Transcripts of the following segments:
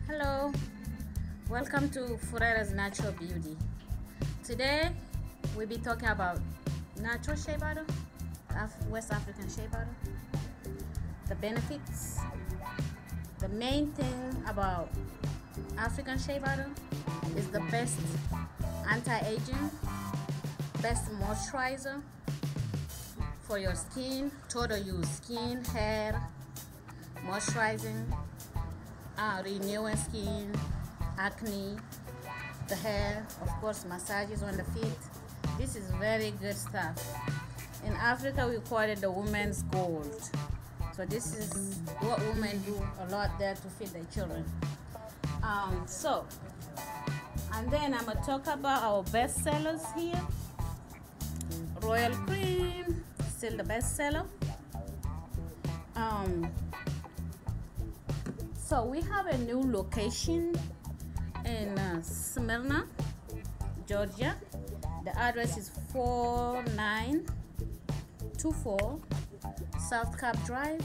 Hello, welcome to Furera's Natural Beauty. Today we'll be talking about natural shea butter, West African shea butter, the benefits. The main thing about African shea butter is the best anti-aging, best moisturizer for your skin, total use skin, hair, moisturizing, renewing skin, acne, the hair, of course massages on the feet. This is very good stuff. In Africa we call it the women's gold. So this is what women do a lot there to feed their children. And then I'm gonna talk about our best sellers here. Royal Cream, still the best seller. So we have a new location in Smyrna, Georgia. The address is 4924 South Cap Drive,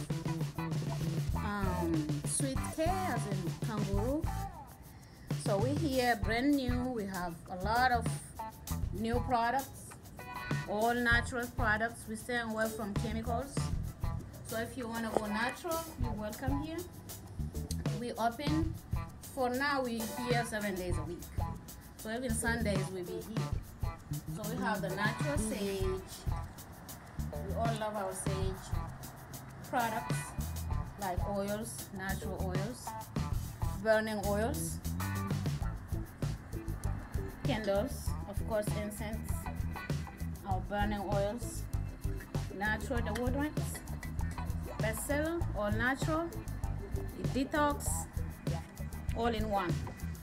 Suite K as in kangaroo. So we're here brand new. We have a lot of new products, all natural products. We stay away from chemicals. So if you want to go natural, you're welcome here. We open, for now we're here 7 days a week. So even Sundays we'll be here. So we have the natural sage. We all love our sage products, like oils, natural oils, burning oils, candles, of course incense, our burning oils, natural deodorants, bestseller, all natural, detox, all in one.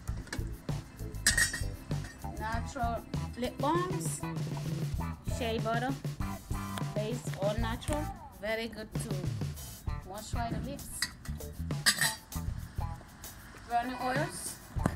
Natural lip balms, shea butter, base, all natural, very good to moisturize the lips. Burning oils,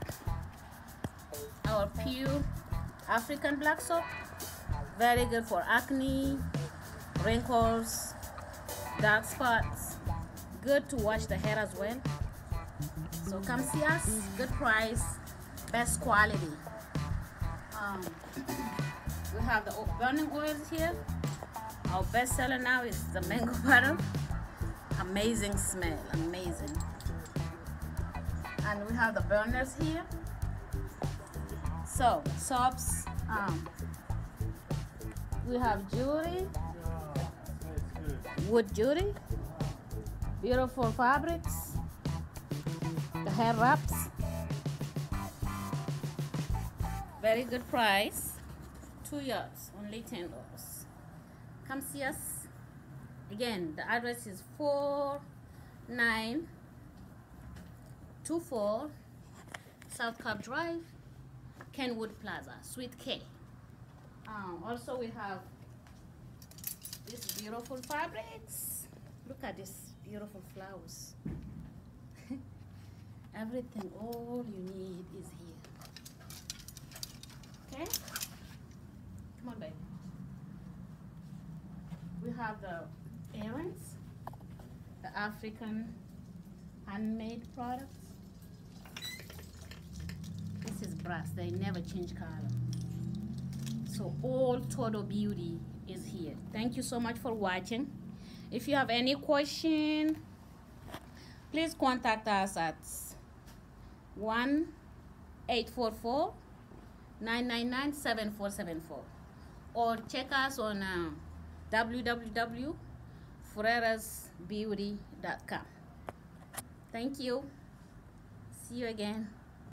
our pure African black soap, very good for acne, wrinkles, dark spots, good to wash the hair as well. So come see us, good price, best quality. We have the burning oils here. Our best seller now is the mango butter. Amazing smell, amazing. And we have the burners here. So soaps, we have jewelry, wood jewelry, beautiful fabrics, the hair wraps, very good price, 2 yards, only $10. Come see us. Again, the address is 4924 South Cap Drive, Kenwood Plaza, Suite K. Also we have these beautiful fabrics. Look at this beautiful flowers. Everything, all you need is here. Okay? Come on, baby. We have the earrings, the African handmade products. This is brass, they never change color. So all total beauty is here. Thank you so much for watching. If you have any question, please contact us at 1-844-999-7474 or check us on www.furerasbeauty.com. Thank you. See you again.